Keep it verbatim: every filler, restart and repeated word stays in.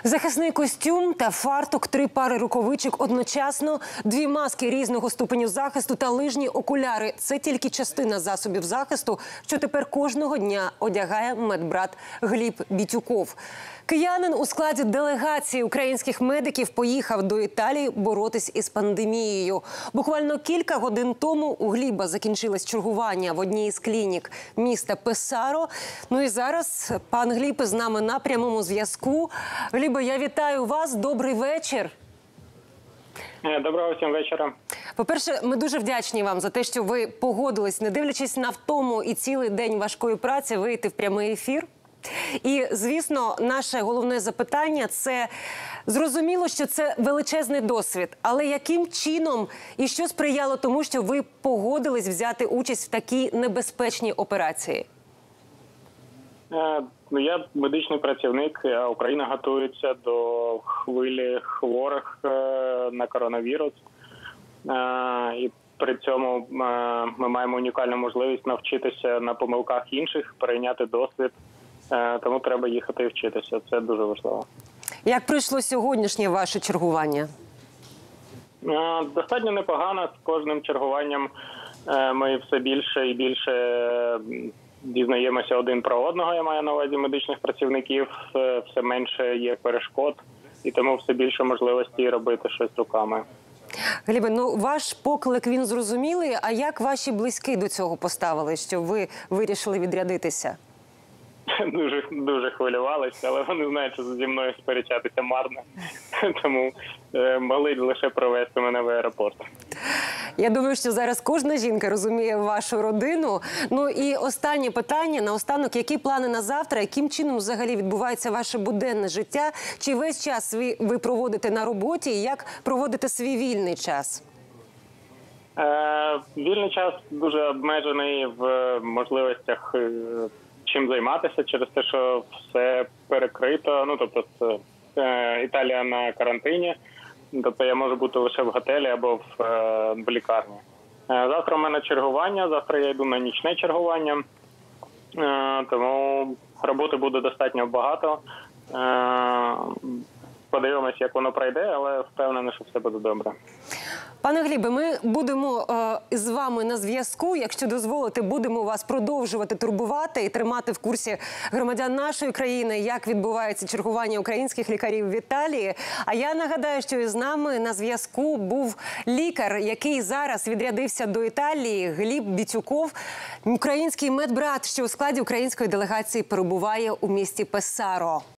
Захисний костюм та фартук, три пари рукавичок одночасно, дві маски різного ступеню захисту та лижні окуляри – це тільки частина засобів захисту, що тепер кожного дня одягає медбрат Гліб Бітюков. Киянин у складі делегації українських медиків поїхав до Італії боротись із пандемією. Буквально кілька годин тому у Гліба закінчилось чергування в одній із клінік міста Песаро. Ну і зараз пан Гліб з нами на прямому зв'язку. Глібе, я вітаю вас. Добрий вечір. Доброго всім вечора. По-перше, ми дуже вдячні вам за те, що ви погодились, не дивлячись на втому і цілий день важкої праці, вийти в прямий ефір. І, звісно, наше головне запитання – це зрозуміло, що це величезний досвід. Але яким чином і що сприяло тому, що ви погодились взяти участь в такій небезпечній операції? Ну, я медичний працівник, а Україна готується до хвилі хворих на коронавірус. І при цьому ми маємо унікальну можливість навчитися на помилках інших, перейняти досвід. Тому треба їхати і вчитися. Це дуже важливо. Як пройшло сьогоднішнє ваше чергування? Достатньо непогано. З кожним чергуванням ми все більше і більше дізнаємося один про одного, я маю на увазі медичних працівників. Все менше є перешкод, і тому все більше можливості робити щось руками. Глібе, ну ваш поклик, він зрозумілий. А як ваші близькі до цього поставили, що ви вирішили відрядитися? Дуже, дуже хвилювалися, але вони знають, що зі мною сперечатися марно. Тому е, могли лише провести мене в аеропорт. Я думаю, що зараз кожна жінка розуміє вашу родину. Ну і останнє питання, наостанок, які плани на завтра, яким чином взагалі відбувається ваше буденне життя? Чи весь час ви, ви проводите на роботі і як проводите свій вільний час? Е, вільний час дуже обмежений в можливостях чим займатися через те, що все перекрито. Ну, тобто, це, Італія на карантині. Тобто я можу бути лише в готелі або в, в лікарні. Завтра у мене чергування, завтра я йду на нічне чергування, тому роботи буде достатньо багато. Подивимось, як воно пройде, але впевнений, що все буде добре. Пане Глібе, ми будемо е, з вами на зв'язку. Якщо дозволите, будемо вас продовжувати турбувати і тримати в курсі громадян нашої країни, як відбувається чергування українських лікарів в Італії. А я нагадаю, що із нами на зв'язку був лікар, який зараз відрядився до Італії, Гліб Бітюков, український медбрат, що у складі української делегації перебуває у місті Песаро.